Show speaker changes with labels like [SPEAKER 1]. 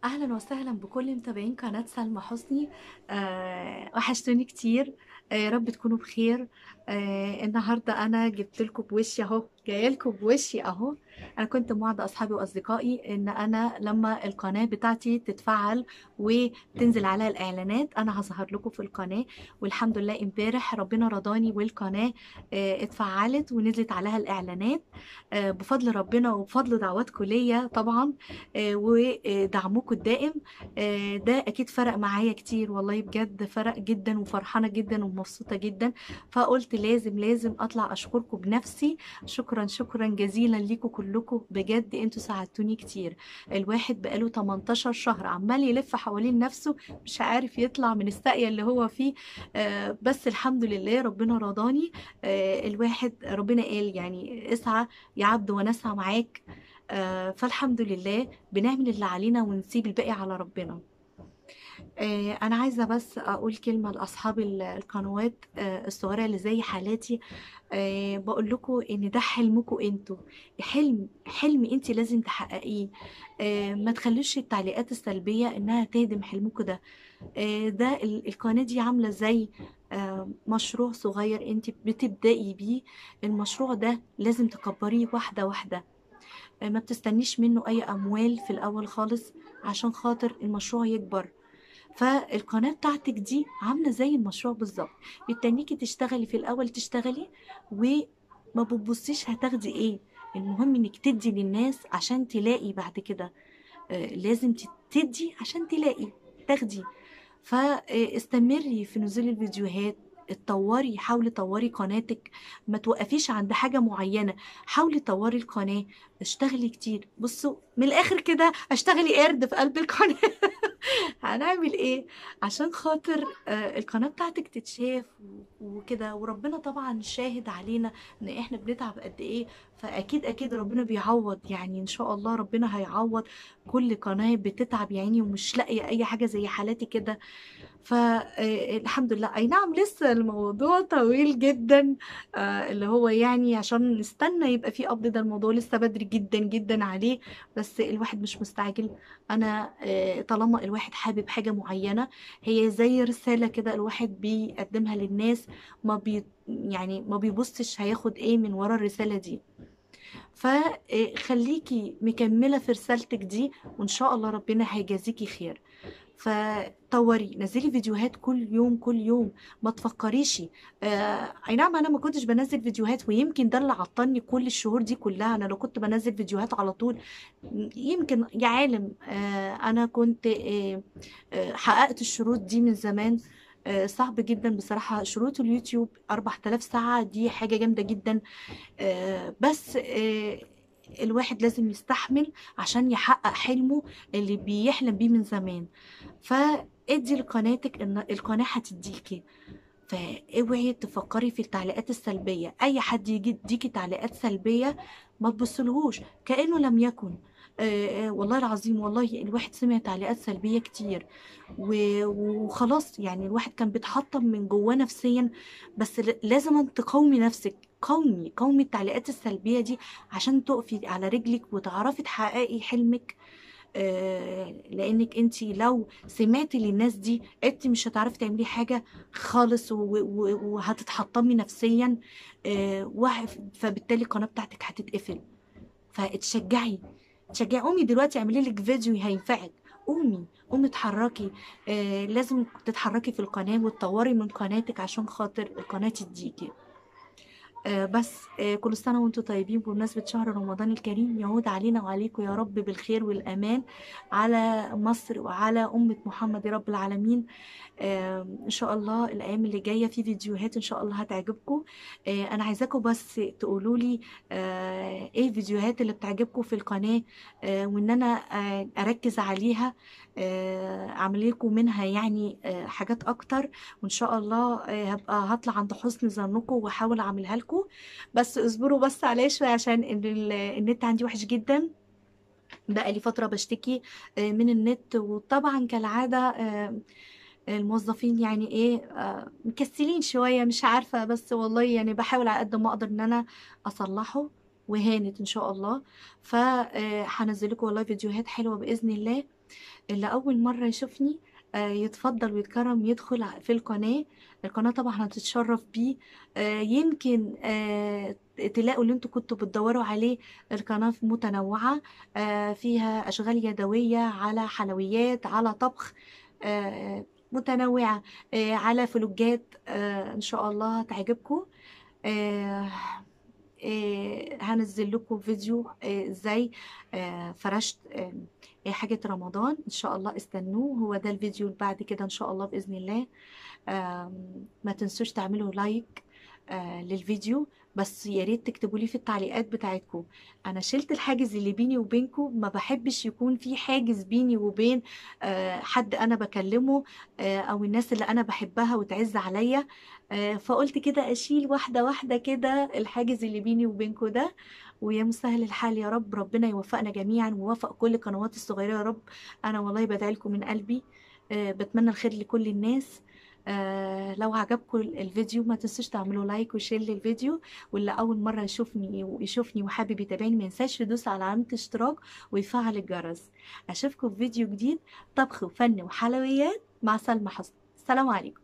[SPEAKER 1] اهلا وسهلا بكل متابعين قناة سلمى حسني. وحشتوني كتير. يا رب تكونوا بخير. النهارده انا جبت لكم بوشي اهو، جايه لكم بوشي اهو. انا كنت موعده اصحابي واصدقائي ان انا لما القناه بتاعتي تتفعل وتنزل عليها الاعلانات انا هظهر لكم في القناه. والحمد لله امبارح ربنا رضاني والقناه اتفعلت ونزلت عليها الاعلانات. بفضل ربنا وبفضل دعواتكم ليا طبعا، ودعمكم الدائم. ده اكيد فرق معايا كتير، والله بجد فرق جدا، وفرحانة جدا ومبسوطة جدا. فقلت لازم اطلع اشكركم بنفسي. شكرا شكرا جزيلا ليكم كلكم، بجد انتوا ساعدتوني كتير. الواحد بقاله 18 شهر عمال يلف حوالين نفسه، مش عارف يطلع من الساقية اللي هو فيه. بس الحمد لله ربنا رضاني. الواحد ربنا قال يعني اسعى يا عبد وانا اسعى معاك. فالحمد لله بنعمل اللي علينا ونسيب الباقي على ربنا. أنا عايزة بس أقول كلمة لأصحاب القنوات الصغيرة اللي زي حالاتي. بقول لكم إن ده حلمكم انتوا، حلم انت لازم تحققيه. ما تخلوش التعليقات السلبية إنها تهدم حلمكم ده. ده القناة دي عاملة زي مشروع صغير انت بتبدأي بيه. المشروع ده لازم تكبريه واحدة واحدة. ما بتستنيش منه اي اموال في الاول خالص عشان خاطر المشروع يكبر. فالقناة بتاعتك دي عاملة زي المشروع بالظبط، بتتنيكي تشتغلي في الاول تشتغلي، وما بتبصيش هتاخدي ايه. المهم انك تدي للناس عشان تلاقي بعد كده. لازم تدي عشان تلاقي تاخدي. فاستمري في نزول الفيديوهات، اتطوري، حاولي طوري قناتك. ما توقفيش عند حاجة معينة، حاولي طوري القناة. اشتغلي كتير، بصوا من الاخر كده اشتغلي قرد في قلب القناة. هنعمل ايه عشان خاطر القناة بتاعتك تتشاف وكده. وربنا طبعا شاهد علينا ان احنا بنتعب قد ايه. فاكيد اكيد ربنا بيعوض، يعني ان شاء الله ربنا هيعوض كل قناة بتتعب يعني ومش لاقية اي حاجة زي حالاتي كده. فالحمد لله، اي نعم لسه الموضوع طويل جدا. اللي هو يعني عشان نستنى يبقى في قبض، ده الموضوع لسه بدري جدا جدا عليه. بس الواحد مش مستعجل. انا طالما الواحد حابب حاجة معينة، هي زي رسالة كده الواحد بيقدمها للناس. يعني ما بيبصش هياخد ايه من ورا الرسالة دي. فخليكي مكملة في رسالتك دي، وإن شاء الله ربنا هيجازيكي خير. فطوري، نزلي فيديوهات كل يوم كل يوم. ما تفكريش. اي نعم انا ما كنتش بنزل فيديوهات، ويمكن ده اللي عطلني كل الشهور دي كلها. انا لو كنت بنزل فيديوهات على طول يمكن يا عالم انا كنت حققت الشروط دي من زمان. صعب جدا بصراحة، شروط اليوتيوب 4000 ساعة دي حاجة جامدة جدا. بس الواحد لازم يستحمل عشان يحقق حلمه اللي بيحلم بيه من زمان. فادي لقناتك ان القناة هتديكي. فاوعي تفكري في التعليقات السلبية، اي حد يجي يديكي تعليقات سلبية ما تبصلهوش كأنه لم يكن. والله العظيم، والله الواحد سمع تعليقات سلبية كتير وخلاص، يعني الواحد كان بيتحطم من جواه نفسيا. بس لازم أن تقاومي نفسك، قومي التعليقات السلبية دي عشان تقفي على رجلك وتعرفي تحققي حلمك. لانك انت لو سمعتي للناس دي انت مش هتعرفي تعملي حاجة خالص، وهتتحطمي نفسيا. فبالتالي القناة بتاعتك هتتقفل. فتشجعي، قومي دلوقتي اعملي لك فيديو هينفعك. قومي اتحركي. لازم تتحركي في القناة وتطوري من قناتك عشان خاطر القناة تديكي. بس كل سنة وانتم طيبين بمناسبة شهر رمضان الكريم. يعود علينا وعليكم يا رب بالخير والأمان، على مصر وعلى أمة محمد يا رب العالمين. ان شاء الله الايام اللي جايه في فيديوهات ان شاء الله هتعجبكم. انا عايزاكم بس تقولوا لي ايه الفيديوهات اللي بتعجبكم في القناه، وان انا اركز عليها. اعمل لكم منها يعني حاجات اكتر. وان شاء الله هبقى هطلع عند حسن ظنكم واحاول اعملها لكم. بس اصبروا بس عليا شويه عشان النت عندي وحش جدا. بقى لي فترة بشتكي من النت، وطبعا كالعادة الموظفين يعني ايه مكسلين شوية، مش عارفة. بس والله يعني بحاول على قد ما اقدر ان انا اصلحه، وهانت ان شاء الله. فهنزل لكم والله فيديوهات حلوة بإذن الله. اللي أول مرة يشوفني يتفضل ويتكرم يدخل في القناة طبعا هتتشرف بيه. يمكن تلاقوا اللي انتوا كنتوا بتدوروا عليه. القناة متنوعة، فيها أشغال يدوية، على حلويات، على طبخ، متنوعة، على فلوجات، إن شاء الله تعجبكم. آه، هنزل لكم فيديو ازاي فرشت حاجة رمضان. ان شاء الله استنوه، هو ده الفيديو اللي بعد كده ان شاء الله بإذن الله. ما تنسوش تعملوا لايك للفيديو، بس يا ريت تكتبوا لي في التعليقات بتاعتكم. انا شلت الحاجز اللي بيني وبينكم، ما بحبش يكون في حاجز بيني وبين حد انا بكلمه او الناس اللي انا بحبها وتعز عليا. فقلت كده اشيل واحده واحده كده الحاجز اللي بيني وبينكم ده. ويا مسهل الحال يا رب، ربنا يوفقنا جميعا ويوفق كل القنوات الصغيره يا رب. انا والله بدعي لكم من قلبي، بتمنى الخير لكل الناس. لو عجبكم الفيديو ما تنسوش تعملوا لايك وشير للفيديو. واللي اول مره يشوفني وحابب يتابعني ما ينساش يدوس على علامه اشتراك ويفعل الجرس. اشوفكم في فيديو جديد، طبخ وفن وحلويات مع سلمى حسن. السلام عليكم.